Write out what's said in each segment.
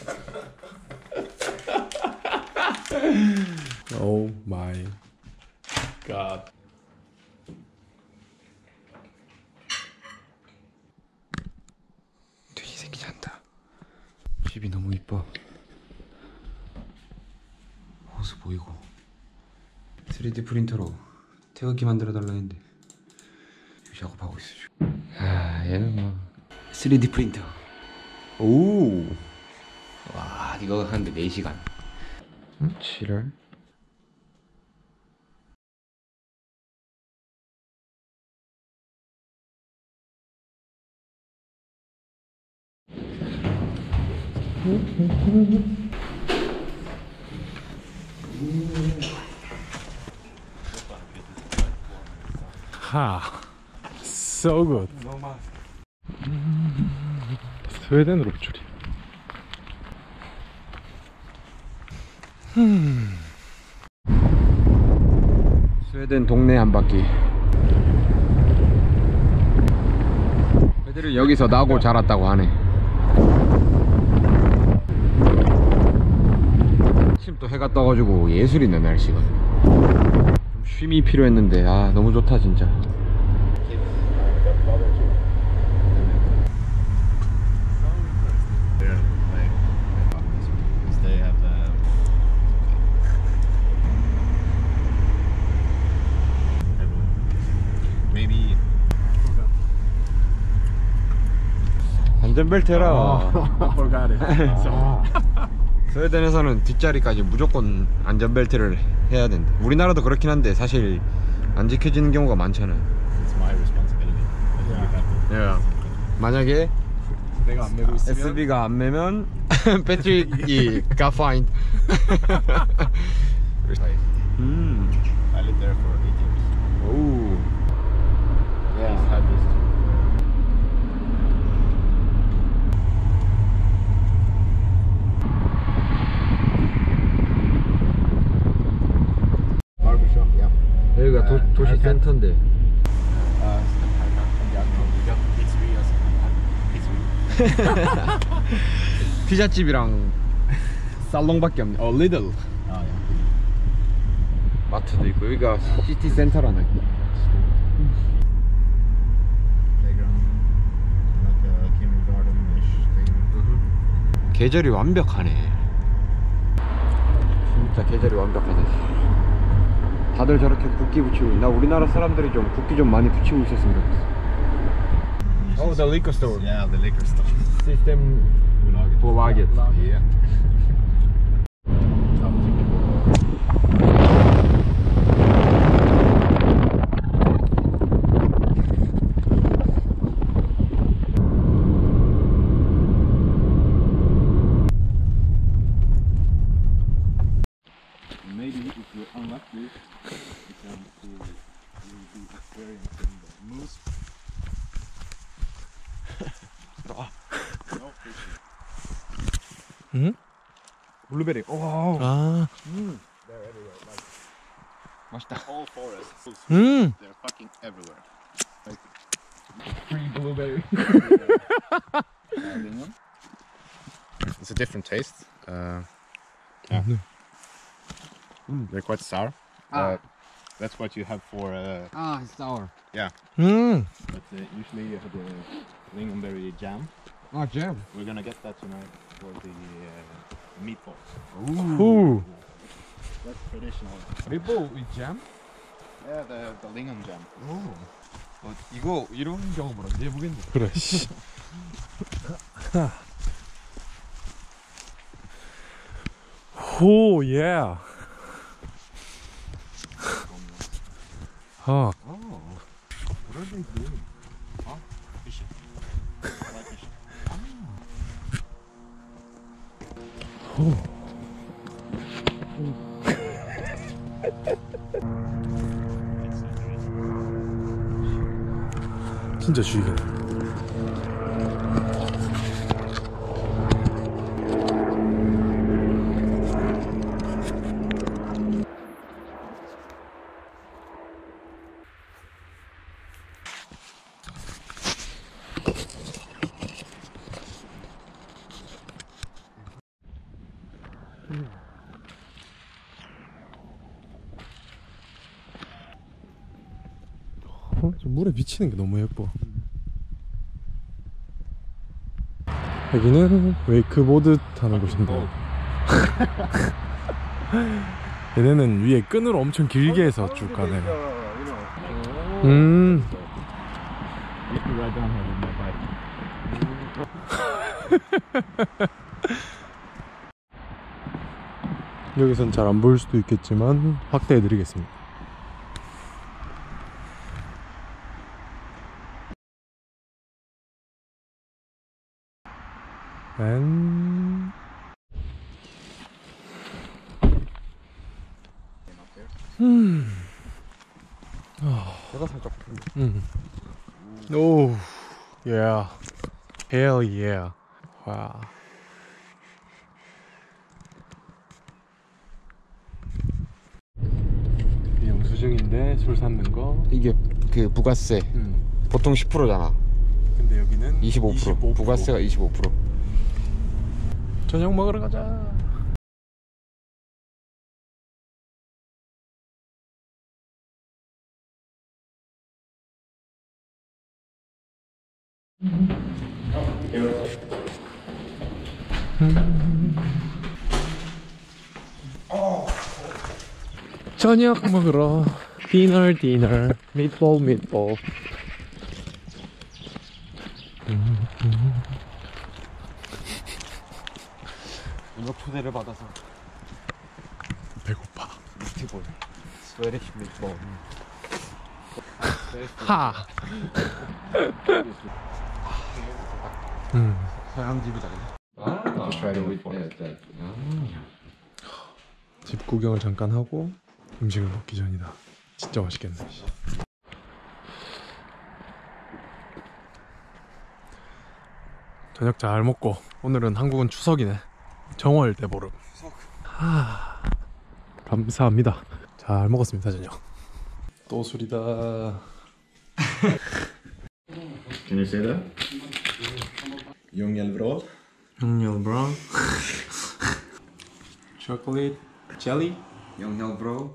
Oh my god. 돼지 새끼 잔다. 집이 너무 이뻐. 호수 보이고 3D 프린터로 태극기 만들어 달라 했는데 작업하고 있어 지금. 아 얘는 뭐 3D 프린터. 오. 와 이거 하는데 4시간. 7월. 하, so good. 스웨덴으로 줄이. 스웨덴 동네 한 바퀴. 애들이 여기서 나고 자랐다고 하네. 지금 또 해가 떠가지고 예술이네 날씨가. 좀 쉼이 필요했는데 아 너무 좋다 진짜. 안전벨트 해라. 스웨덴에서는 뒷자리까지 무조건 안전벨트를 해야 된대. 우리나라도 그렇긴 한데 사실 안 지켜지는 경우가 많잖아요. 만약에 내가 안 메고 있으면 SB가 안 매면 패트릭이 got fined. I lived there for 8 years. 오. Yeah, I had this too. Barbershop, yeah. 여기가 도시 센터인데. We got pizzeria, pizzeria. 피자집이랑 살롱밖에 없네. 리들. Oh, yeah. 마트도 있고 여기가 시티 센터라네. Playground, like a kindergarten-ish thing. 계절이 완벽하네. 진짜 계절이 완벽하다. 다들 저렇게 붓기 붙이고. 나 우리나라 사람들이 좀 붓기 좀 많이 붙이고 있었으면 좋겠어. Oh, the liquor store. Yeah, the liquor store. System Bolaget. Yeah. Maybe if you're unlucky, you can you'll be experiencing the moose. No fishing. 응? Blueberry. Oh, 아, they're everywhere. Like 맛있다. whole forests. They're fucking everywhere. Like free blueberry. It's a different taste. Yeah. They're quite sour. That's what you have for. it's sour. Yeah. 음. But usually you have the lingonberry jam. 아, jam. We're gonna get that tonight for the meatballs. 오. That's traditional. Meatball with jam? Yeah, the lingon jam. 오. 이거 이런 경험을 언제 해보겠네. 그래 씨. 오 예. 아, What are they doing? Huh? Fishing. Fly fishing. 진짜 죽이네. 저 물에 비치는 게 너무 예뻐. 여기는 웨이크보드 타는 곳인데 얘네는 위에 끈으로 엄청 길게 해서 쭉 가네. Used to ride downhill with my bike. 여기선 잘 안 보일 수도 있겠지만 확대해 드리겠습니다. 제가 살짝 오, yeah, hell yeah. 와. 영수증인데 술 샀는 거. 이게 그 부가세 보통 10%잖아. 근데 여기는 25%. 부가세가 25%. 저녁 먹으러 가자. 저녁 먹으러 디너 미트볼 음악 초대를 받아서 배고파. 미트볼 스웨디시 미트볼 하. 서양집이다. 집 구경을 잠깐 하고 음식을 먹기 전이다. 진짜 맛있겠네. 저녁 잘 먹고 오늘은 한국은 추석이네. 정월 대보름. 감사합니다. 잘 먹었습니다. 저녁. 또 술이다. Can you say that? Ljungälvrål. brown. Chocolate jelly. 영형 브로.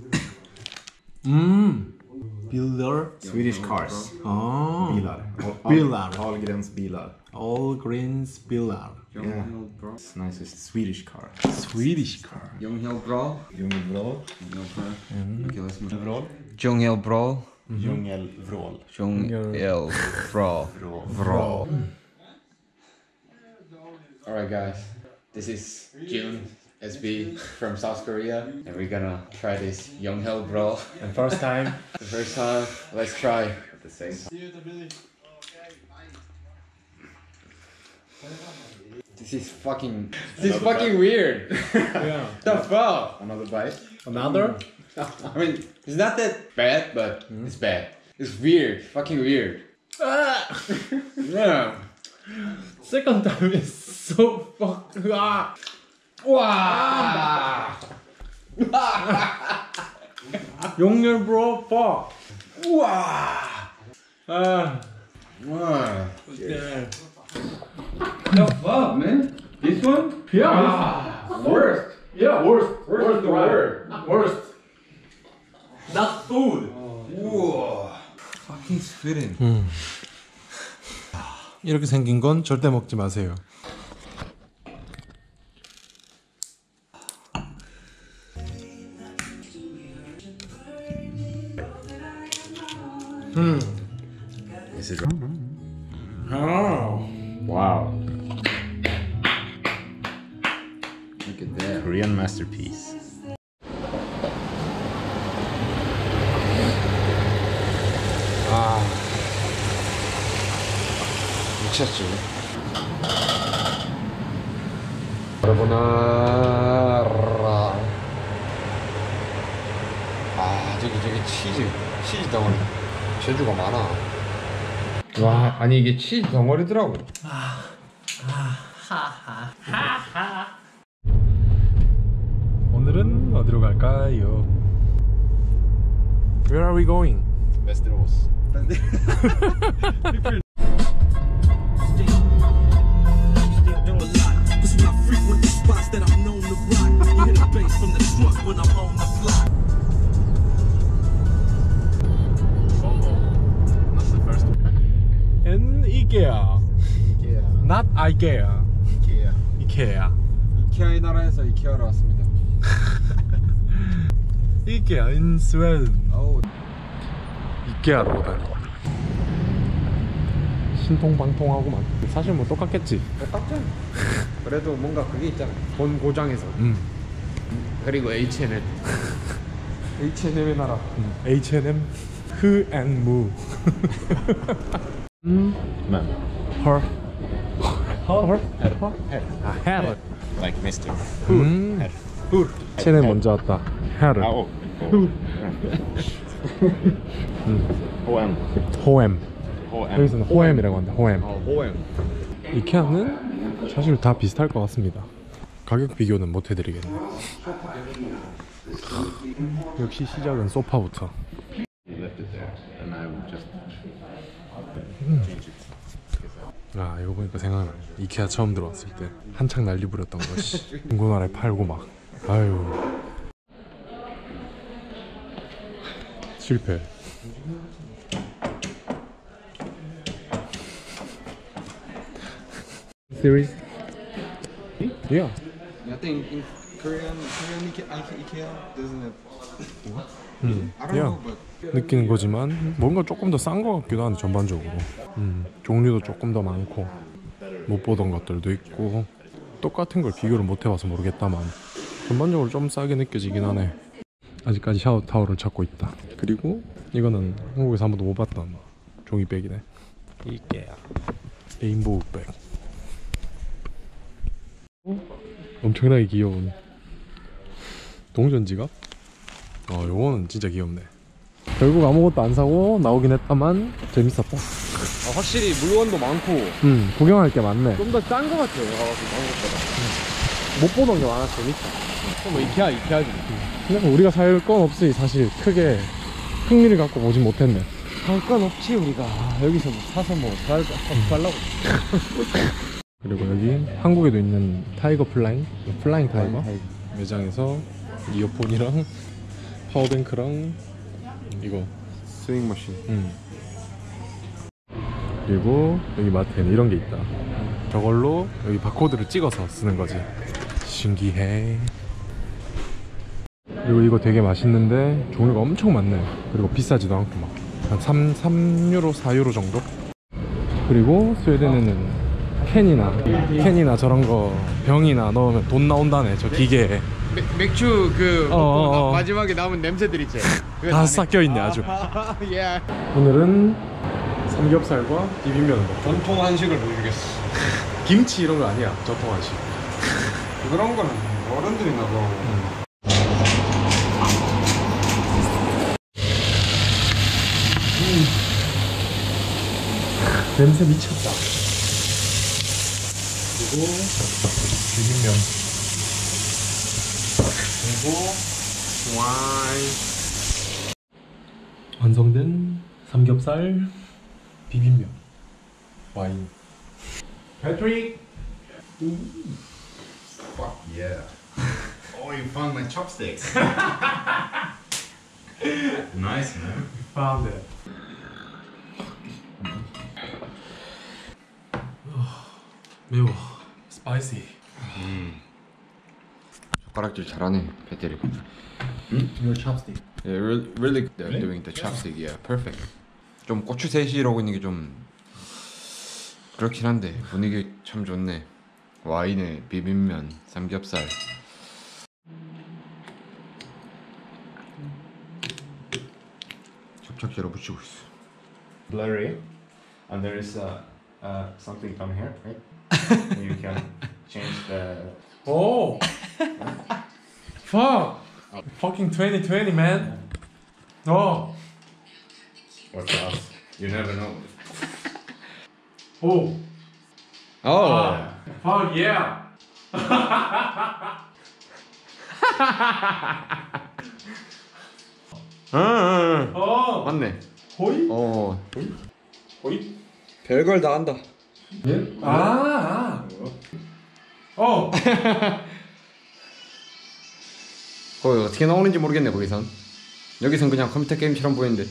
Bilar. Swedish cars. Oh. Bilar. Bilar. Ahlgrens bilar. All grains Bilar. 영형 브로. It's nice. It's Swedish car. Swedish car. 영형 브로. Ljungälvrål. 브로. 정헬 브로. Ljungälvrål. 정헬 브로. Alright guys, this is June SB from South Korea and we're gonna try this Yonghel bro. And first time. The first time, let's try at the same time. This is fucking weird. Yeah. The fuck? Another bite. Another? I mean, it's not that bad, but it's bad. It's weird, fucking weird. Yeah. Second time is so fucked. Wow. 용렬 bro fuck. Wow. Wow. Yeah. The fuck, man? This one? Yeah. Worst. Yeah, worst. Worst the word. Worst. Not food. 우와. Fucking spitting. 이렇게 생긴 건 절대 먹지 마세요. Is it? Wow. Look at that. Korean masterpiece. 아. 미쳤지. 까르보나라. 아, 저기 치즈 덩어리. 재주가 많아. 와, 아니 이게 치즈 덩어리더라고. 오늘은 어디로 갈까요? Where are we going? Västerås. Cause when I frequent the spots that I'm known to rock 이케아. IKEA. 이케아. 이케아의 나라에서 이케아로 왔습니다. 이케아 in Sweden. 어우, 이케아로 오다니. 신통방통하고만. 사실 뭐 똑같겠지. 똑같죠? 그래도 뭔가 그게 있잖아. 본 고장에서. 그리고 H&M. H&M의 나라. H&M 흐 and 무. Man. her 아 her Like Mr. H&M 먼저 왔다. her Oh. OM. 호엠. OM. 여기서는 호엠이라고 한다. 호엠. 호엠. 이케아는 사실 다 비슷할 것 같습니다. 가격 비교는 못 해드리겠네. 역시 시작은 소파부터. You left it there, and I would just change it. 아 이거 보니까 생각나. 이케아 처음 들어왔을 때 한창 난리 부렸던 것이 중고나라에 팔고 막. 아유 실패. Series? Yeah. I think in Korean Ikea doesn't have. I don't Yeah. know, but 느끼는 거지만 뭔가 조금 더 싼 것 같기도 한데 전반적으로 종류도 조금 더 많고 못 보던 것들도 있고 똑같은 걸 비교를 못 해봐서 모르겠다만 전반적으로 좀 싸게 느껴지긴 하네. 아직까지 샤워 타월을 찾고 있다. 그리고 이거는 한국에서 한 번도 못 봤던 종이백이네. 이게야 레인보우 백. 엄청나게 귀여운 동전 지갑. 요거는 진짜 귀엽네. 결국 아무것도 안 사고 나오긴 했다만 재밌었다. 확실히 물건도 많고 구경할 게 많네. 좀 더 싼 거 같아요. 한국보다. 못 보던 게 많아서 재밌다. 뭐 이케아지. 근데 뭐 우리가 살 건 없으니 사실 크게 흥미를 갖고 보진 못했네. 상관 없지 우리가. 여기서 뭐 사서 뭐 살라고. 그리고 여기 한국에도 있는 타이거 플라잉 타이거 매장에서 이어폰이랑 파워뱅크랑 이거 스윙 머신. 그리고 여기 마트에는 이런 게 있다. 저걸로 여기 바코드를 찍어서 쓰는 거지. 신기해. 그리고 이거 되게 맛있는데 종류가 엄청 많네. 그리고 비싸지도 않고 막 한 3유로 4유로 정도. 그리고 스웨덴에는 캔이나 저런 거 병이나 넣으면 돈 나온다네. 저 기계에 맥주 그 먹고 마지막에 남은 냄새들 있지. 다 섞여 있네 아주. 예. 오늘은 삼겹살과 비빔면을 먹고 전통 한식을 보여주겠어. 김치 이런 거 아니야. 전통 한식. 그런 거는 어른들이나 뭐. 냄새 미쳤다. 그리고 비빔면. 그리고 와인. 완성된 삼겹살 비빔면 와인. 패트릭. Fuck yeah. Oh, you found my chopsticks. Nice, man. Found it. 매워. Spicy. 젓가락질 잘하네, 배터리. Your chopstick. Yeah, really they're doing the chopstick. Yeah, perfect. 좀 고추 셋이 이러고 있는 게 좀 그렇긴 한데 분위기 참 좋네. 와인에 비빔면, 삼겹살. 접착제로 붙이고 있어. Blurry. And there is something down here, right? You can change the. Oh. Fuck. Fucking 2020, man. Oh. Watch out. You never know. Oh. 어. Fuck yeah. 어. 맞네. 호이? 어. 호이? 별걸 다 한다. 예? 아. 어. 거기 어떻게 나오는지 모르겠네 거기선. 여기선 그냥 컴퓨터 게임처럼 보이는데.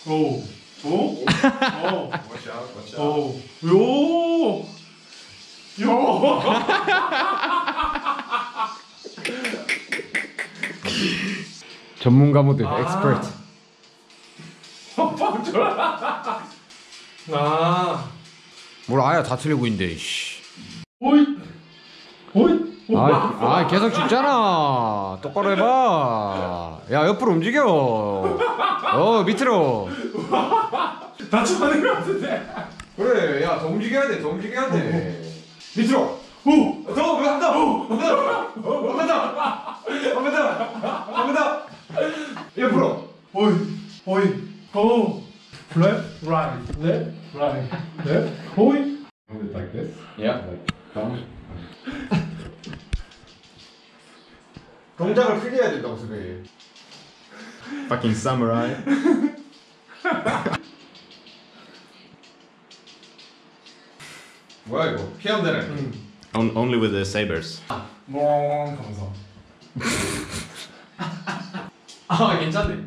오. 오? 오. Watch out, watch out. 오. 요. 요. 전문가 모드 엑스퍼트. 아. 뭘 아야 다 틀리고 있는데. 씨. 오이. 오이. 아 계속 죽잖아. 똑바로 해봐. 야 옆으로 움직여. 밑으로. 다쳐가는 것 같은데. 그래. 야 더 움직여야 돼. 더 움직여야 돼. 밑으로. 더 한다. 한번더 옆으로. 오이. 오이. 고. Left, right, left, right, left. 오이. Hold it like this. 야. Like down. 동작을 크게 해야 된다고 소리. Fucking samurai. 뭐야 이거? 피하면 되네. Only with the sabers. 멍 하면서. 아 괜찮네.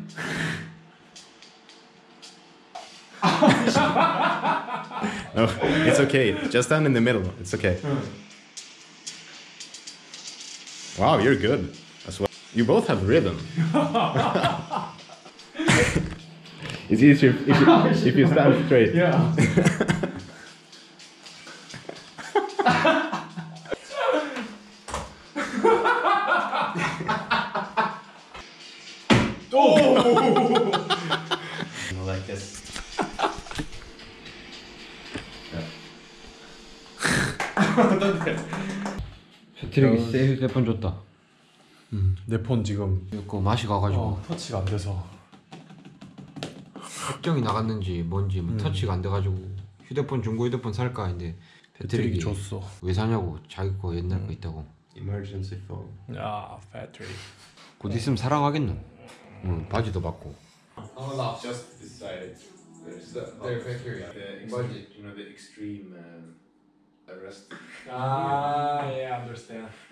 No, it's okay. Just stand in the middle. It's okay. Wow, you're good as well. You both have rhythm. It's easier if you stand straight. Yeah. Like this. 패트릭이 새 휴대폰 줬다. 내 폰 지금 이거 맛이 가가지고 터치가 안 돼서. 확정이 나갔는지 뭔지 뭐 터치가 안 돼가지고 휴대폰 중고 휴대폰 살까 했는데 배터리 패트릭이 줬어. 왜 사냐고 자기 거 옛날 거 있다고. Emergency phone. 야, 배터리. 곧 있으면 사랑하겠노. 바지도 받고. Just this side. There's their criteria. the extreme arrest. 아, yeah, understand.